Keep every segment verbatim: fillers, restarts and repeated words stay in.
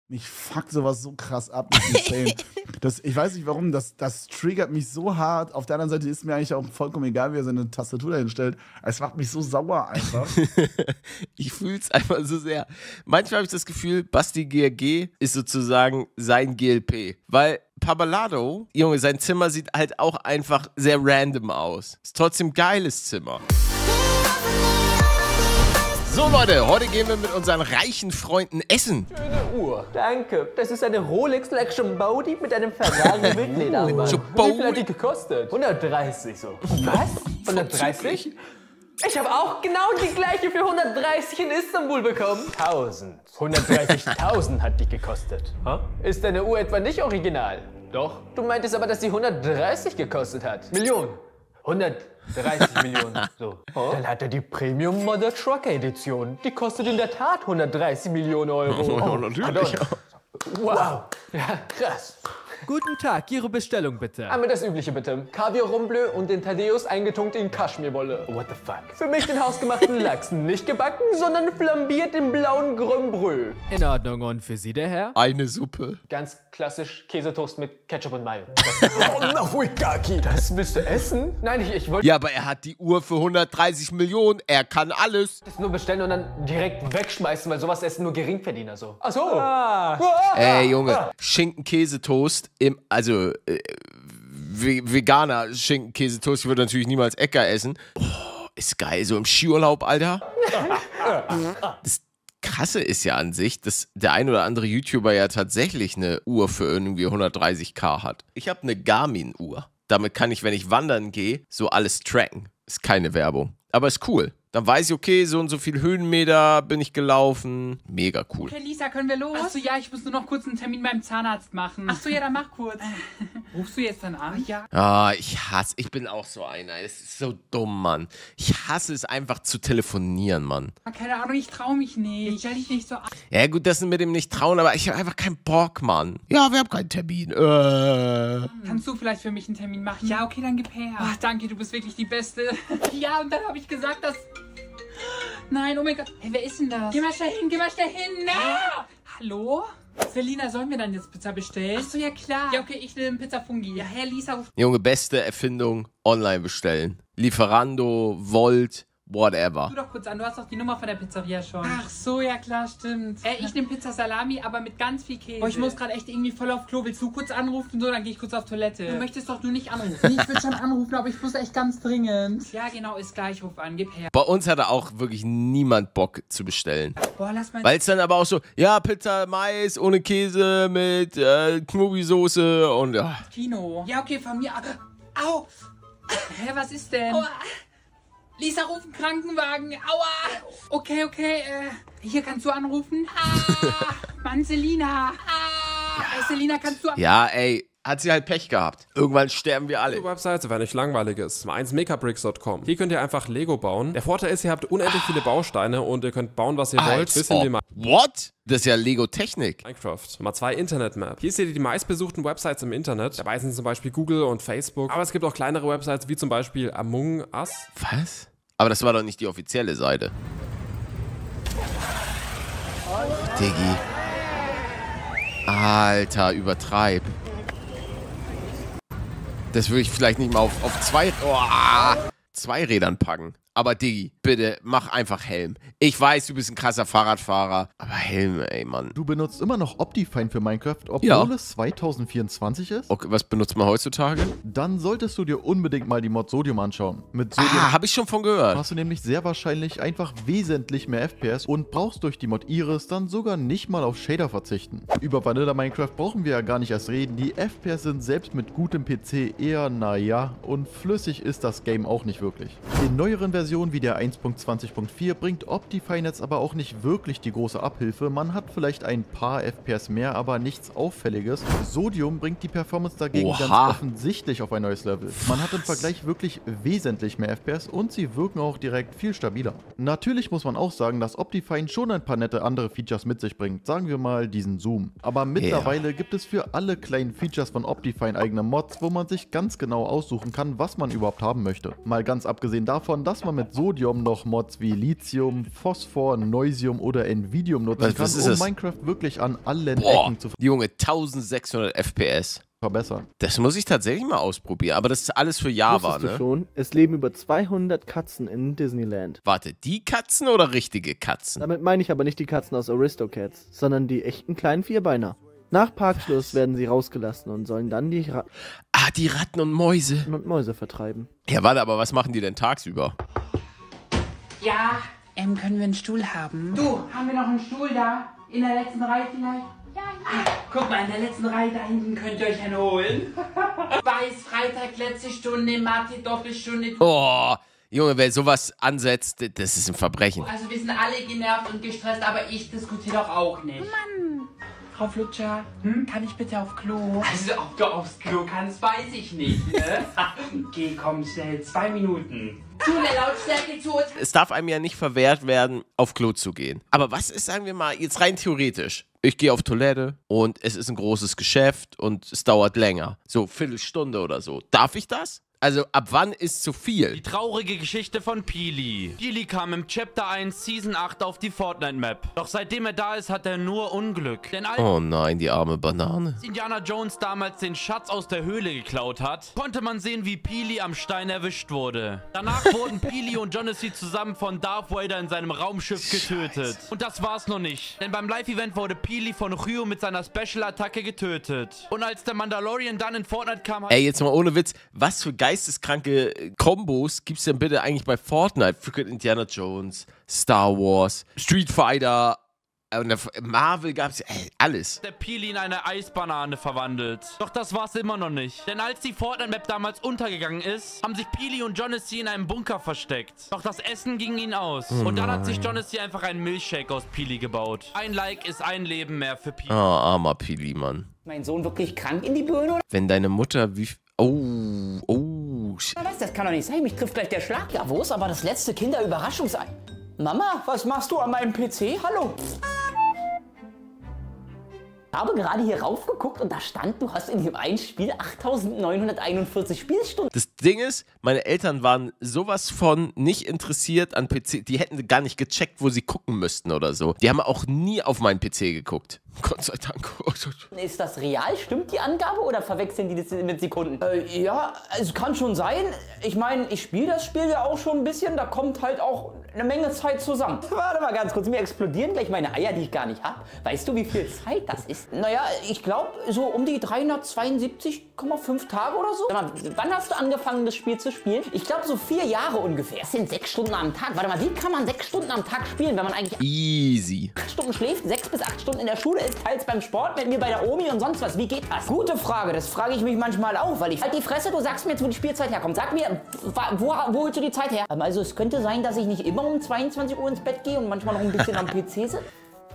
Mich fuckt sowas so krass ab. Das, ich weiß nicht warum, das, das triggert mich so hart. Auf der anderen Seite ist mir eigentlich auch vollkommen egal, wie er seine Tastatur dahin stellt. Es macht mich so sauer einfach. Ich fühle es einfach so sehr. Manchmal habe ich das Gefühl, Basti G R G ist sozusagen sein G L P. Weil Pabalado, Junge, sein Zimmer sieht halt auch einfach sehr random aus. Ist trotzdem ein geiles Zimmer. So Leute, heute gehen wir mit unseren reichen Freunden essen. Schöne Uhr. Danke. Das ist eine Rolex Lection Body mit einem Ferrari mit Lederarmband. Wie viel hat die gekostet? hundertdreißig so. Was? hundertdreißig? Ich habe auch genau die gleiche für hundertdreißig in Istanbul bekommen. tausend. hundertdreißigtausend hat die gekostet. Huh? Ist deine Uhr etwa nicht original? Doch. Du meintest aber, dass sie hundertdreißig gekostet hat. Millionen. hundertdreißig Millionen. So. Oh. Dann hat er die Premium Mother Trucker Edition. Die kostet in der Tat hundertdreißig Millionen Euro. Oh, natürlich. Wow. Ja, krass. Guten Tag, Ihre Bestellung bitte. Einmal das Übliche bitte. Kaviar Rumbleu und den Thaddeus eingetunkt in Kaschmirwolle. What the fuck? Für mich den hausgemachten Lachs. Nicht gebacken, sondern flambiert im blauen Grand Brû. In Ordnung, und für Sie, der Herr? Eine Suppe. Ganz klassisch Käsetoast mit Ketchup und Mayo. Oh, na, Fuigaki, das willst du essen? Nein, ich, ich wollte Ja, aber er hat die Uhr für hundertdreißig Millionen. Er kann alles. das nur bestellen und dann direkt wegschmeißen, weil sowas essen nur Geringverdiener so. Ach so. Ah. Ey, Junge, Schinken-Käsetoast im, also, äh, veganer Schinken-Käsetoast. Ich würde natürlich niemals Äcker essen. Oh, ist geil, so im Skiurlaub, Alter. Das Krasse ist ja an sich, dass der ein oder andere YouTuber ja tatsächlich eine Uhr für irgendwie hundertdreißigtausend hat. Ich habe eine Garmin-Uhr. Damit kann ich, wenn ich wandern gehe, so alles tracken. Ist keine Werbung. Aber ist cool. Dann weiß ich, okay, so und so viel Höhenmeter bin ich gelaufen. Mega cool. Okay, Lisa, können wir los? Achso, ja, ich muss nur noch kurz einen Termin beim Zahnarzt machen. Achso, ja, dann mach kurz. Rufst du jetzt dann an? Ja. Ah, ich hasse, ich bin auch so einer. Es ist so dumm, Mann. Ich hasse es einfach zu telefonieren, Mann. Keine Ahnung, ich trau mich nicht. Ich stell dich nicht so an. Ja gut, das mit dem nicht trauen, aber ich habe einfach keinen Bock, Mann. Ja, wir haben keinen Termin. Äh. Kannst du vielleicht für mich einen Termin machen? Ja, okay, dann gib her. Ach, danke, du bist wirklich die Beste. Ja, und dann habe ich gesagt, dass... Nein, oh mein Gott. Hey, wer ist denn das? Geh mal schnell hin, geh mal schnell hin. Na! Hallo? Selina, sollen wir dann jetzt Pizza bestellen? Achso, ja klar. Ja, okay, ich will einen Pizza Fungi. Ja, Herr Lisa ruft... Junge, beste Erfindung, online bestellen. Lieferando, Volt, whatever. Du doch kurz an, du hast doch die Nummer von der Pizzeria schon. Ach so, ja klar, stimmt. Äh, ich nehme Pizza Salami, aber mit ganz viel Käse. Oh, ich muss gerade echt irgendwie voll auf Klo. Willst du kurz anrufen? So, dann gehe ich kurz auf Toilette. Du möchtest doch nur nicht anrufen. Nee, ich will schon anrufen, aber ich muss echt ganz dringend. Ja, genau, ist gleich. Ruf an, gib her. Bei uns hatte auch wirklich niemand Bock zu bestellen. Boah, lass mal... Weil es dann aber auch so, ja, Pizza, Mais, ohne Käse, mit äh, Knobi-Soße und ja. Kino. Ja, okay, von mir... Au! Hä, was ist denn? Aua. Lisa, ruf einen Krankenwagen. Aua! Okay, okay, äh, hier kannst du anrufen. Ah, Mann, Selina. Ah, ja. Selina, kannst du... Ja, ey, hat sie halt Pech gehabt. Irgendwann sterben wir alle. Die Webseite, wenn nicht langweilig ist. eins megabricks punkt com. Hier könnt ihr einfach Lego bauen. Der Vorteil ist, ihr habt unendlich viele Bausteine und ihr könnt bauen, was ihr wollt. Bisschen wie What? Das ist ja Lego-Technik. Minecraft. Nummer zwei, Internet-Map. Hier seht ihr die meistbesuchten Websites im Internet. Dabei sind zum Beispiel Google und Facebook. Aber es gibt auch kleinere Websites, wie zum Beispiel Among Us. Was? Aber das war doch nicht die offizielle Seite. Diggi. Alter, übertreib. Das würde ich vielleicht nicht mal auf, auf zwei, oh, zwei Rädern packen. Aber Diggi, bitte, mach einfach Helm. Ich weiß, du bist ein krasser Fahrradfahrer, aber Helm, ey, Mann. Du benutzt immer noch Optifine für Minecraft, obwohl ja. es zweitausendvierundzwanzig ist? Okay, was benutzt man heutzutage? Dann solltest du dir unbedingt mal die Mod Sodium anschauen. Mit Sodium ah, habe ich schon von gehört. hast du nämlich sehr wahrscheinlich einfach wesentlich mehr F P S und brauchst durch die Mod Iris dann sogar nicht mal auf Shader verzichten. Über Vanilla Minecraft brauchen wir ja gar nicht erst reden. Die F P S sind selbst mit gutem P C eher naja und flüssig ist das Game auch nicht wirklich. In neueren Versionen wie der eins Punkt zwanzig Punkt vier bringt Optifine jetzt aber auch nicht wirklich die große Abhilfe. Man hat vielleicht ein paar F P S mehr, aber nichts Auffälliges. Sodium bringt die Performance dagegen Oha. ganz offensichtlich auf ein neues Level. Man hat im Vergleich wirklich wesentlich mehr F P S und sie wirken auch direkt viel stabiler. Natürlich muss man auch sagen, dass Optifine schon ein paar nette andere Features mit sich bringt. Sagen wir mal diesen Zoom. Aber mittlerweile ja. gibt es für alle kleinen Features von Optifine eigene Mods, wo man sich ganz genau aussuchen kann, was man überhaupt haben möchte. Mal ganz abgesehen davon, dass man mit Sodium noch Mods wie Lithium, Phosphor, Noisium oder Envidium nutzen Was- kann, was ist um das? Minecraft wirklich an allen Boah, Ecken zu Junge, eintausendsechshundert F P S. verbessern. Das muss ich tatsächlich mal ausprobieren, aber das ist alles für Java, Wusstest du ne? schon? Es leben über zweihundert Katzen in Disneyland. Warte, die Katzen oder richtige Katzen? Damit meine ich aber nicht die Katzen aus Aristocats, sondern die echten kleinen Vierbeiner. Nach Parkschluss werden sie rausgelassen und sollen dann die Ratten Ah, die Ratten und Mäuse. und Mäuse vertreiben. Ja, warte, aber was machen die denn tagsüber? Ja, ähm, können wir einen Stuhl haben? Du, haben wir noch einen Stuhl da? In der letzten Reihe vielleicht? Ja, ja. Guck mal, in der letzten Reihe da hinten könnt ihr euch einen holen. Weiß, Freitag, letzte Stunde, Mathe, Doppelstunde. Oh, Junge, wer sowas ansetzt, das ist ein Verbrechen. Also wir sind alle genervt und gestresst, aber ich diskutiere doch auch nicht. Mann. Frau Flutscher, hm? Kann ich bitte auf Klo? Also ob du aufs Klo kannst, weiß ich nicht, ne? Geh, komm schnell, zwei Minuten. Zu der Lautstärke zu. Es darf einem ja nicht verwehrt werden, auf Klo zu gehen. Aber was ist, sagen wir mal, jetzt rein theoretisch? Ich gehe auf Toilette und es ist ein großes Geschäft und es dauert länger. So, Viertelstunde oder so. Darf ich das? Also, ab wann ist zu viel? Die traurige Geschichte von Peely. Peely kam im Chapter eins Season acht auf die Fortnite-Map. Doch seitdem er da ist, hat er nur Unglück. Denn als Oh nein, die arme Banane. Indiana Jones damals den Schatz aus der Höhle geklaut hat, konnte man sehen, wie Peely am Stein erwischt wurde. Danach wurden Peely und Jonesy zusammen von Darth Vader in seinem Raumschiff getötet. Und das war's noch nicht. Denn beim Live-Event wurde Peely von Ryu mit seiner Special-Attacke getötet. Und als der Mandalorian dann in Fortnite kam... Ey, jetzt mal ohne Witz, was für geisteskranke Kombos gibt's denn bitte eigentlich bei Fortnite? Freaking Indiana Jones, Star Wars, Street Fighter, und Marvel gab's ey, alles. Der Peely in eine Eisbanane verwandelt. Doch das war's immer noch nicht. Denn als die Fortnite-Map damals untergegangen ist, haben sich Peely und Jonesy in einem Bunker versteckt. Doch das Essen ging ihnen aus. Oh und dann hat sich nein. Jonesy einfach einen Milchshake aus Peely gebaut. Ein Like ist ein Leben mehr für Peely. Oh, armer Peely, Mann. Mein Sohn wirklich krank in die Birne oder Wenn deine Mutter wie... Oh, oh... was? Das kann doch nicht sein. Mich trifft gleich der Schlag. Ja, wo ist aber das letzte Kinderüberraschungsei? Mama, was machst du an meinem P C? Hallo. Ich habe gerade hier raufgeguckt und da stand, du hast in dem einen Spiel achttausendneunhunderteinundvierzig Spielstunden. Das Ding ist, meine Eltern waren sowas von nicht interessiert an P C. Die hätten gar nicht gecheckt, wo sie gucken müssten oder so. Die haben auch nie auf meinen P C geguckt. Gott sei Dank. Ist das real? Stimmt die Angabe oder verwechseln die das mit Sekunden? Äh, ja, es kann schon sein. Ich meine, ich spiele das Spiel ja auch schon ein bisschen. Da kommt halt auch eine Menge Zeit zusammen. Warte mal ganz kurz, mir explodieren gleich meine Eier, die ich gar nicht habe. Weißt du, wie viel Zeit das ist? Naja, ich glaube, so um die dreihundertzweiundsiebzig Komma fünf Tage oder so. Sag mal, wann hast du angefangen, das Spiel zu spielen? Ich glaube, so vier Jahre ungefähr. Das sind sechs Stunden am Tag. Warte mal, wie kann man sechs Stunden am Tag spielen, wenn man eigentlich Easy. acht Stunden schläft, sechs bis acht Stunden in der Schule ist, teils beim Sport, mit mir bei der Omi und sonst was. Wie geht das? Gute Frage, das frage ich mich manchmal auch, weil ich... Halt die Fresse, du sagst mir jetzt, wo die Spielzeit herkommt. Sag mir, wo, wo holst du die Zeit her? Also es könnte sein, dass ich nicht immer um zweiundzwanzig Uhr ins Bett gehe und manchmal noch ein bisschen am P C sitze.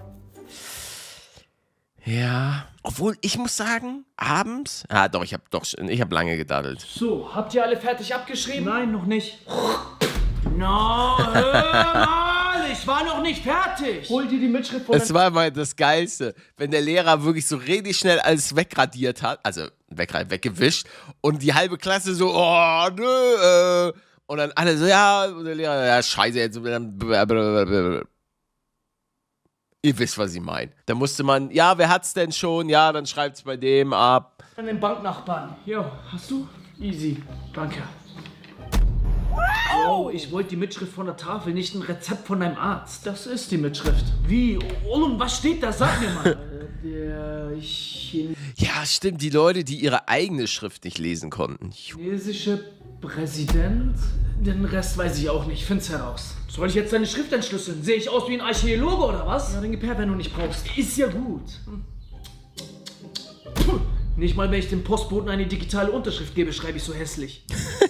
Ja. Obwohl, ich muss sagen, abends... Ah, doch, ich habe doch, ich habe lange gedaddelt. So, habt ihr alle fertig abgeschrieben? Nein, noch nicht. No, hör mal, ich war noch nicht fertig. Hol dir die Mitschrift von... Es war mal das Geilste, wenn der Lehrer wirklich so richtig schnell alles wegradiert hat, also wegradiert, weggewischt und die halbe Klasse so, oh, nö, äh, und dann alle so, ja, und der Lehrer, ja, scheiße, jetzt, ihr wisst, was ich meine. Da musste man, ja, wer hat's denn schon? Ja, dann schreibt's bei dem ab. An den Banknachbarn. Jo, hast du? Easy, danke. Oh, ich wollte die Mitschrift von der Tafel, nicht ein Rezept von deinem Arzt. Das ist die Mitschrift. Wie? Oh, und was steht da? Sag mir mal. Der Chin Ja, stimmt, die Leute, die ihre eigene Schrift nicht lesen konnten. chinesische Präsident? Den Rest weiß ich auch nicht. Find's heraus. Soll ich jetzt deine Schrift entschlüsseln? Sehe ich aus wie ein Archäologe oder was? Ja, dann gib her, wenn du nicht brauchst. Ist ja gut. Puh. Nicht mal, wenn ich dem Postboten eine digitale Unterschrift gebe, schreibe ich so hässlich.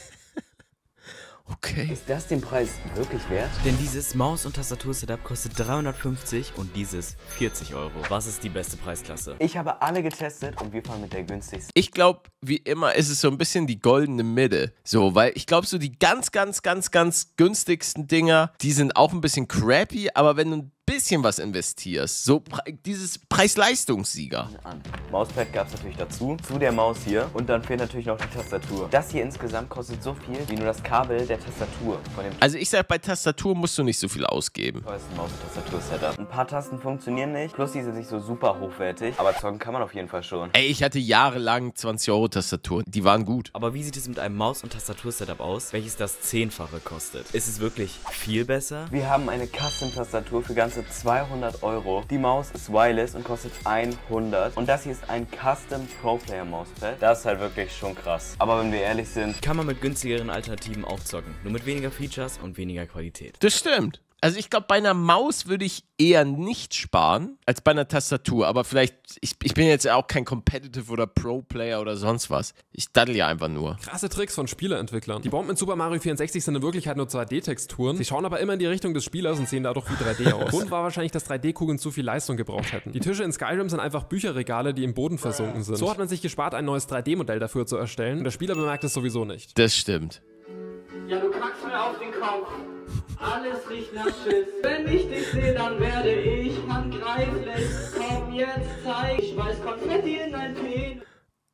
Okay. Ist das den Preis wirklich wert? Denn dieses Maus- und Tastatur-Setup kostet dreihundertfünfzig und dieses vierzig Euro. Was ist die beste Preisklasse? Ich habe alle getestet und wir fahren mit der günstigsten. Ich glaube, wie immer ist es so ein bisschen die goldene Mitte. So, weil ich glaube, so die ganz, ganz, ganz, ganz günstigsten Dinger, die sind auch ein bisschen crappy, aber wenn du ein bisschen bisschen was investierst. So pre dieses Preis-Leistungssieger. An. Mauspad gab es natürlich dazu, zu der Maus hier und dann fehlt natürlich noch die Tastatur. Das hier insgesamt kostet so viel wie nur das Kabel der Tastatur. Von dem also ich sag, bei Tastatur musst du nicht so viel ausgeben. Das ist ein Maus- und Tastatur-Setup. Ein paar Tasten funktionieren nicht, plus die sind nicht so super hochwertig, aber zocken kann man auf jeden Fall schon. Ey, ich hatte jahrelang zwanzig Euro Tastatur, die waren gut. Aber wie sieht es mit einem Maus- und Tastatur-Setup aus, welches das Zehnfache kostet? Ist es wirklich viel besser? Wir haben eine Custom-Tastatur für ganze zweihundert Euro. Die Maus ist wireless und kostet hundert. Und das hier ist ein Custom Pro-Player Mauspad. Das ist halt wirklich schon krass. Aber wenn wir ehrlich sind, kann man mit günstigeren Alternativen auch zocken. Nur mit weniger Features und weniger Qualität. Das stimmt. Also ich glaube, bei einer Maus würde ich eher nicht sparen, als bei einer Tastatur. Aber vielleicht, ich, ich bin jetzt auch kein Competitive oder Pro-Player oder sonst was. Ich daddel ja einfach nur. Krasse Tricks von Spieleentwicklern. Die Bomben in Super Mario vierundsechzig sind in Wirklichkeit nur zwei D-Texturen. Sie schauen aber immer in die Richtung des Spielers und sehen dadurch wie drei D aus. Grund war wahrscheinlich, dass drei D-Kugeln zu viel Leistung gebraucht hätten. Die Tische in Skyrim sind einfach Bücherregale, die im Boden versunken sind. So hat man sich gespart, ein neues drei D-Modell dafür zu erstellen. Und der Spieler bemerkt es sowieso nicht. Das stimmt. Ja, du kackst mir auf den Kopf. Alles riecht nach Schiss. Wenn ich dich sehe, dann werde ich handgreiflich. Komm jetzt, zeig, ich weiß Konfetti in dein Penis.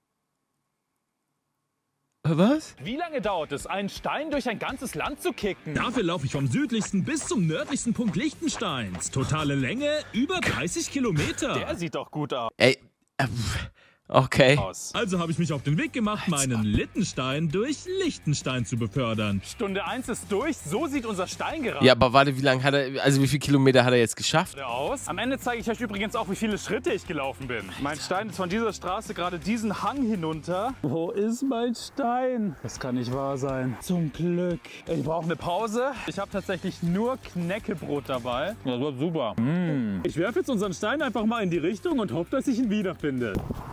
Was? Wie lange dauert es, einen Stein durch ein ganzes Land zu kicken? Dafür laufe ich vom südlichsten bis zum nördlichsten Punkt Liechtensteins. Totale Länge über dreißig Kilometer. Der sieht doch gut aus. Ey, äh, okay. Also habe ich mich auf den Weg gemacht, meinen Littenstein durch Liechtenstein zu befördern. Stunde eins ist durch, so sieht unser Stein gerade Ja, aber warte, wie lange hat er, also wie viele Kilometer hat er jetzt geschafft? aus. Am Ende zeige ich euch übrigens auch, wie viele Schritte ich gelaufen bin. Mein Stein ist von dieser Straße gerade diesen Hang hinunter. Wo ist mein Stein? Das kann nicht wahr sein. Zum Glück. Ich brauche eine Pause. Ich habe tatsächlich nur Knäckebrot dabei. Das wird super. Mm. Ich werfe jetzt unseren Stein einfach mal in die Richtung und hoffe, dass ich ihn wiederfinde.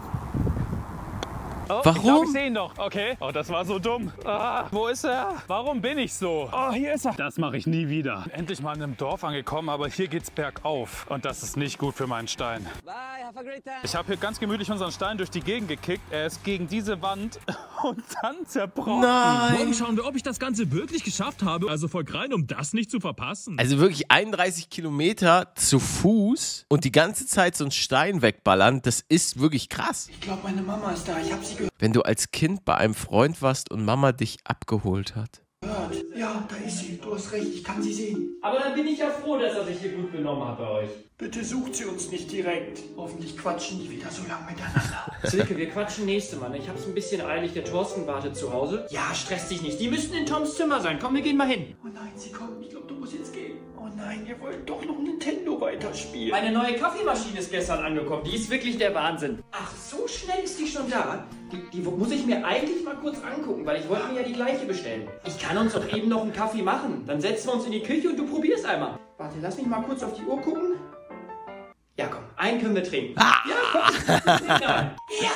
Oh, Warum? Ich glaube, ich sehe ihn doch. Okay. Oh, das war so dumm. Ah, wo ist er? Warum bin ich so? Oh, hier ist er. Das mache ich nie wieder. Endlich mal in einem Dorf angekommen, aber hier geht's bergauf. Und das ist nicht gut für meinen Stein. Bye, have a great time. Ich habe hier ganz gemütlich unseren Stein durch die Gegend gekickt. Er ist gegen diese Wand und dann zerbrochen. Morgen schauen wir, ob ich das Ganze wirklich geschafft habe. Also folgt rein, um das nicht zu verpassen. Also wirklich einunddreißig Kilometer zu Fuß und die ganze Zeit so einen Stein wegballern, das ist wirklich krass. Ich glaube, meine Mama ist da. Ich habe sie gehört. Wenn du als Kind bei einem Freund warst und Mama dich abgeholt hat. Ja, da ist sie. Du hast recht, ich kann sie sehen. Aber dann bin ich ja froh, dass er sich hier gut benommen hat bei euch. Bitte sucht sie uns nicht direkt. Hoffentlich quatschen die wieder so lange miteinander. Silke, wir quatschen nächste Mal. Ich hab's ein bisschen eilig. Der Thorsten wartet zu Hause. Ja, stress dich nicht. Die müssten in Toms Zimmer sein. Komm, wir gehen mal hin. Oh nein, sie kommen. Ich glaube, du musst jetzt gehen. Oh nein, ihr wollt doch noch Nintendo weiterspielen. Meine neue Kaffeemaschine ist gestern angekommen. Die ist wirklich der Wahnsinn. Ach, so schnell ist die schon da? Die, die muss ich mir eigentlich mal kurz angucken, weil ich wollte mir ja die gleiche bestellen. Ich kann uns doch eben noch einen Kaffee machen. Dann setzen wir uns in die Küche und du probierst einmal. Warte, lass mich mal kurz auf die Uhr gucken. Ja, komm, einen können wir trinken. Ah. Ja, komm. Ja,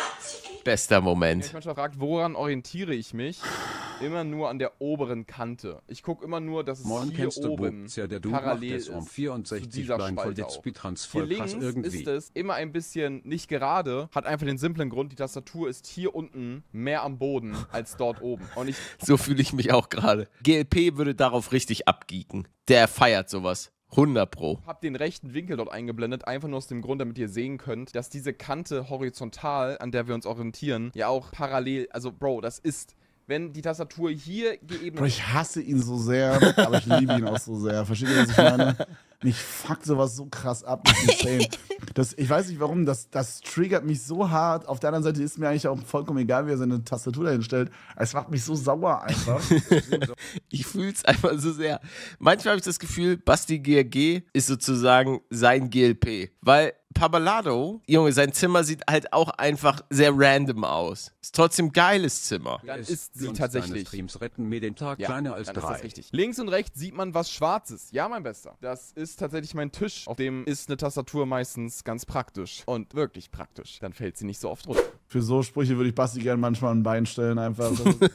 Bester Moment. Ich mich manchmal fragt, woran orientiere ich mich? Immer nur an der oberen Kante. Ich gucke immer nur, dass es Morgen hier kennst du oben Bub, ja, der du parallel macht es um ist vierundsechzig zu dieser Bein voll Spalte der auch. Speedruns Hier voll krass links irgendwie. ist es immer ein bisschen nicht gerade, hat einfach den simplen Grund, die Tastatur ist hier unten mehr am Boden als dort oben. Und ich so fühle ich mich auch gerade. G L P würde darauf richtig abgeeken. Der feiert sowas. hundert Pro. Hab den rechten Winkel dort eingeblendet, einfach nur aus dem Grund, damit ihr sehen könnt, dass diese Kante horizontal, an der wir uns orientieren, ja auch parallel, also Bro, das ist, wenn die Tastatur hier geebnet... Bro, ich hasse ihn so sehr, aber ich liebe ihn auch so sehr. Versteht ihr, was ich meine? Mich fuckt sowas so krass ab. Das ist insane. Das, ich weiß nicht warum, das, das triggert mich so hart. Auf der anderen Seite ist mir eigentlich auch vollkommen egal, wie er seine Tastatur dahin stellt. Es macht mich so sauer einfach. Ich fühle es einfach so sehr. Manchmal habe ich das Gefühl, Basti G R G ist sozusagen sein G L P. Weil Pabalado, Junge, sein Zimmer sieht halt auch einfach sehr random aus. Ist trotzdem ein geiles Zimmer. Dann ist sie tatsächlich. Streams retten mir den Tag ja, kleiner als dann drei. Ist das richtig. Links und rechts sieht man was Schwarzes. Ja, mein Bester. Das ist tatsächlich mein Tisch. Auf dem ist eine Tastatur meistens ganz praktisch. Und wirklich praktisch. Dann fällt sie nicht so oft runter. Für so Sprüche würde ich Basti gerne manchmal ein Bein stellen einfach.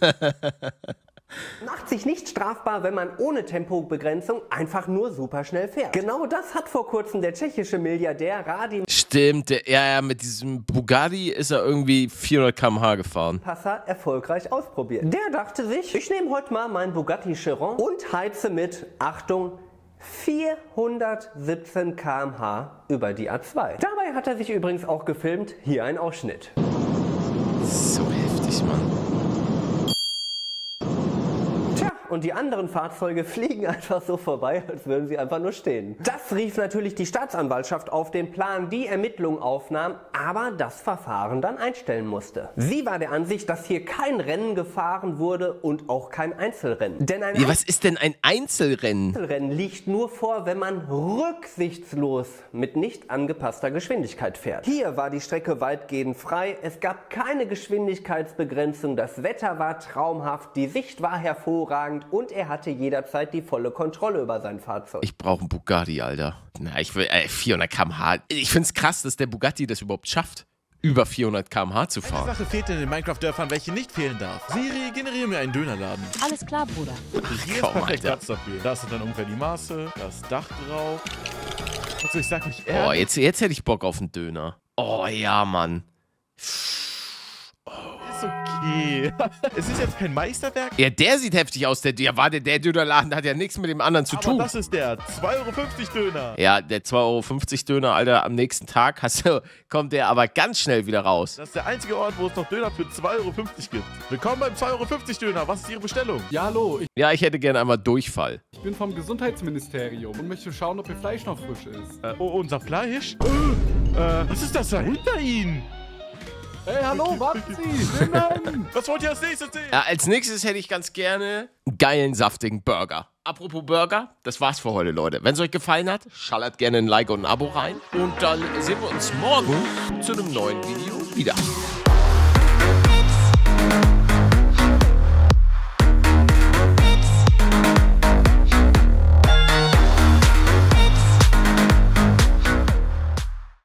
Macht sich nicht strafbar, wenn man ohne Tempobegrenzung einfach nur super schnell fährt. Genau das hat vor kurzem der tschechische Milliardär Radim Stimmt, der, ja, ja, mit diesem Bugatti ist er irgendwie vierhundert Kilometer pro Stunde gefahren. Passer erfolgreich ausprobiert. Der dachte sich, ich nehme heute mal meinen Bugatti Chiron und heize mit, Achtung, vierhundertsiebzehn Kilometer pro Stunde über die A zwei. Dabei hat er sich übrigens auch gefilmt. Hier ein Ausschnitt. So heftig, Mann. Tja, und die anderen Fahrzeuge fliegen einfach so vorbei, als würden sie einfach nur stehen. Das rief natürlich die Staatsanwaltschaft auf den Plan, die Ermittlungen aufnahm, aber das Verfahren dann einstellen musste. Sie war der Ansicht, dass hier kein Rennen gefahren wurde und auch kein Einzelrennen. Denn ein ja, was ist denn ein Einzelrennen? Einzelrennen liegt nur vor, wenn man rücksichtslos mit nicht angepasster Geschwindigkeit fährt. Hier war die Strecke weitgehend frei, es gab keine Geschwindigkeitsbegrenzung, das Wetter war traumhaft, die Sicht war hervorragend und er hatte jederzeit die volle Kontrolle über sein Fahrzeug. Ich brauche einen Bugatti, Alter. Na, ich will äh, vierhundert Kilometer pro Stunde. Ich find's krass, dass der Bugatti das überhaupt schafft, über vierhundert Kilometer pro Stunde zu fahren. Eine Sache fehlt in den Minecraft-Dörfern, welche nicht fehlen darf. Siri, generiere mir einen Dönerladen. Alles klar, Bruder. Hier ist perfekt Platz dafür. Da sind dann ungefähr die Maße, das Dach drauf. Also ich sag mich ehrlich. Oh, jetzt, jetzt hätte ich Bock auf einen Döner. Oh ja, Mann. Ist okay. Es ist jetzt kein Meisterwerk. Ja, der sieht heftig aus. Der, ja, warte, der Dönerladen hat ja nichts mit dem anderen zu aber tun. Das ist der zwei Euro fünfzig Döner. Ja, der zwei Euro fünfzig Döner, Alter, am nächsten Tag hast du, kommt der aber ganz schnell wieder raus. Das ist der einzige Ort, wo es noch Döner für zwei Euro fünfzig gibt. Willkommen beim zwei Euro fünfzig Döner. Was ist Ihre Bestellung? Ja, hallo. Ich, ja, ich hätte gerne einmal Durchfall. ich bin vom Gesundheitsministerium und möchte schauen, ob Ihr Fleisch noch frisch ist. Äh, oh, unser Fleisch? Äh, äh, was ist das da hinter Ihnen? Hey, hallo, warten Sie! Nein! Was wollt ihr als nächstes sehen? Ja, als nächstes hätte ich ganz gerne einen geilen, saftigen Burger. Apropos Burger, das war's für heute, Leute. Wenn es euch gefallen hat, schallert gerne ein Like und ein Abo rein. Und dann sehen wir uns morgen zu einem neuen Video wieder.